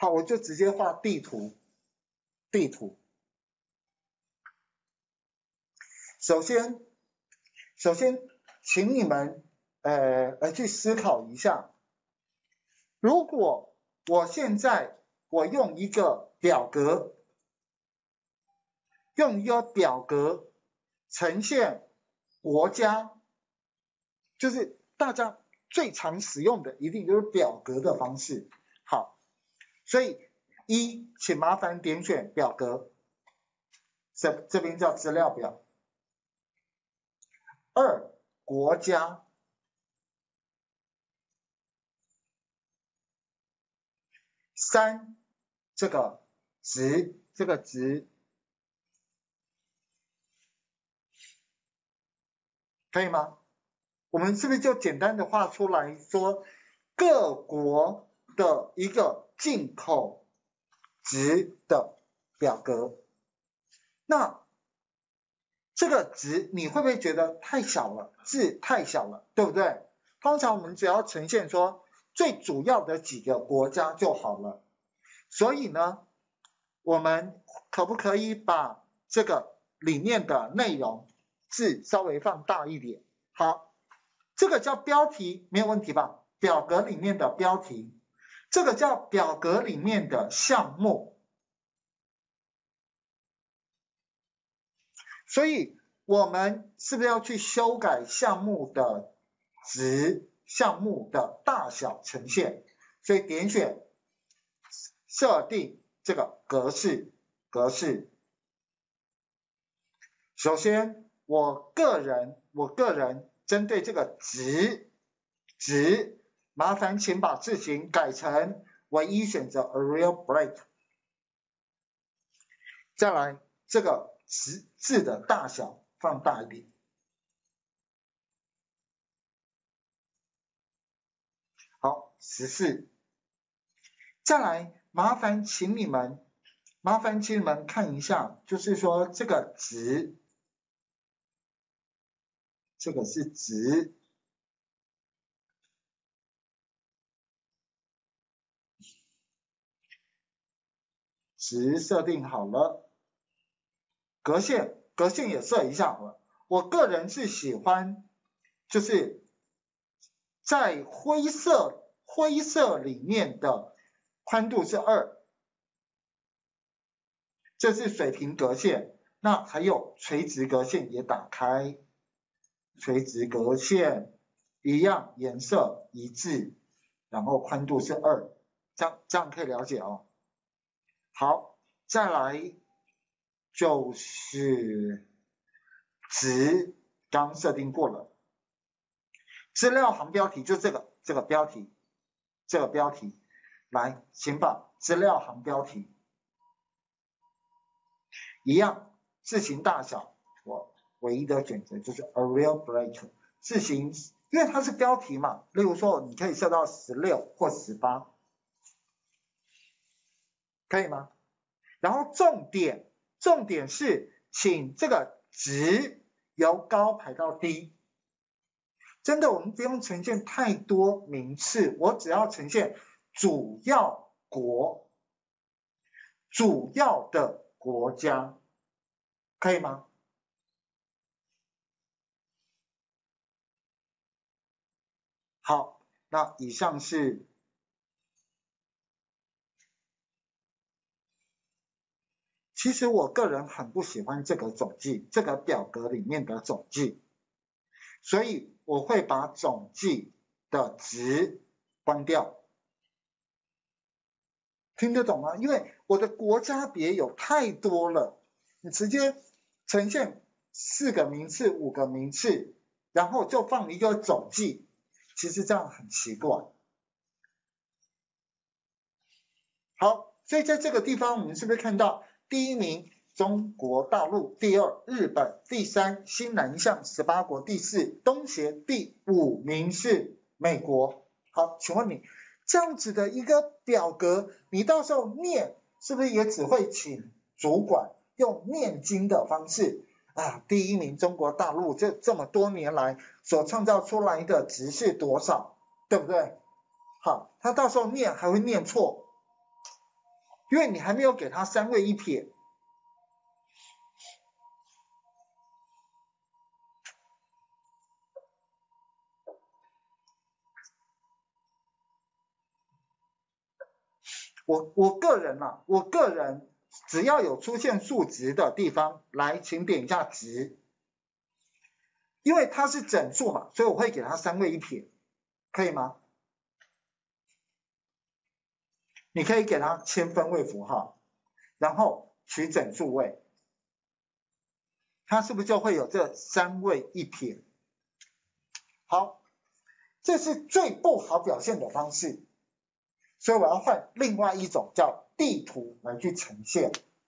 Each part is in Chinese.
好，我就直接画地图。首先，请你们去思考一下，如果我现在用一个表格呈现国家，就是大家最常使用的一定就是表格的方式。好，所以请麻烦点选表格，这边叫资料表。2，国家。3，这个值，可以吗？我们是不是就简单的画出来说各国的一个进口值的表格？那这个值你会不会觉得太小了，字太小了，对不对？通常我们只要呈现说最主要的几个国家就好了。所以呢，我们可不可以把这个里面的内容字稍微放大一点？好，这个叫标题，没有问题吧？表格里面的标题，这个叫表格里面的项目。所以我们是不是要去修改项目的值、项目的大小呈现？所以点选设定这个格式。首先我个人针对这个值，麻烦请把字型改成唯一选择 Arial Black。再来这个字的大小放大一点。好，14。再来麻烦请你们看一下，就是说这个值，这个是值，值设定好了，格线也设一下好了。我个人是喜欢就是在灰色里面的宽度是2，这是水平格线。那还有垂直格线也打开，垂直格线一样颜色一致，然后宽度是2，这样可以了解哦。好，再来就是值，刚设定过了。资料行标题就这个标题，来，请把资料行标题一样，字型大小我唯一的选择就是 Arial Black。字型因为它是标题嘛，例如说你可以设到16或18，可以吗？然后重点是请这个值由高排到低。真的我们不用呈现太多名次，我只要呈现主要的国家，可以吗？好，那以上是其实我个人很不喜欢这个总计，这个表格里面的总计，所以我会把总计的值关掉。听得懂吗？因为我的国家别有太多了，你直接呈现4个名次、5个名次，然后就放一个总计，其实这样很奇怪。好，所以在这个地方我们是不是看到第1名中国大陆，第2日本，第3新南向18国，第4东协，第5名是美国。好，请问你这样子的一个表格，你到时候念是不是也只会请主管用念经的方式啊？第1名中国大陆这么多年来所创造出来的值是多少，对不对？好，他到时候念还会念错， 因为你还没有给它3位1撇。我个人只要有出现数值的地方，来，请点一下值。因为它是整数嘛，所以我会给它3位1撇，可以吗？你可以给它签分位符号，然后取整数位，它是不是就会有这3位1撇？好，这是最不好表现的方式，所以我要换另外一种叫地图来去呈现。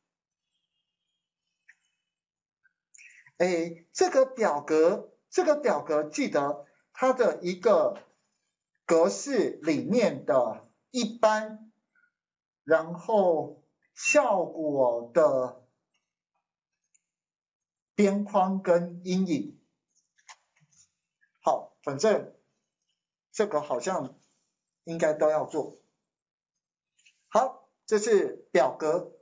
这个表格记得它的一个格式里面的一般，然后效果的边框跟阴影。好，反正这个好像应该都要做。好，这是表格。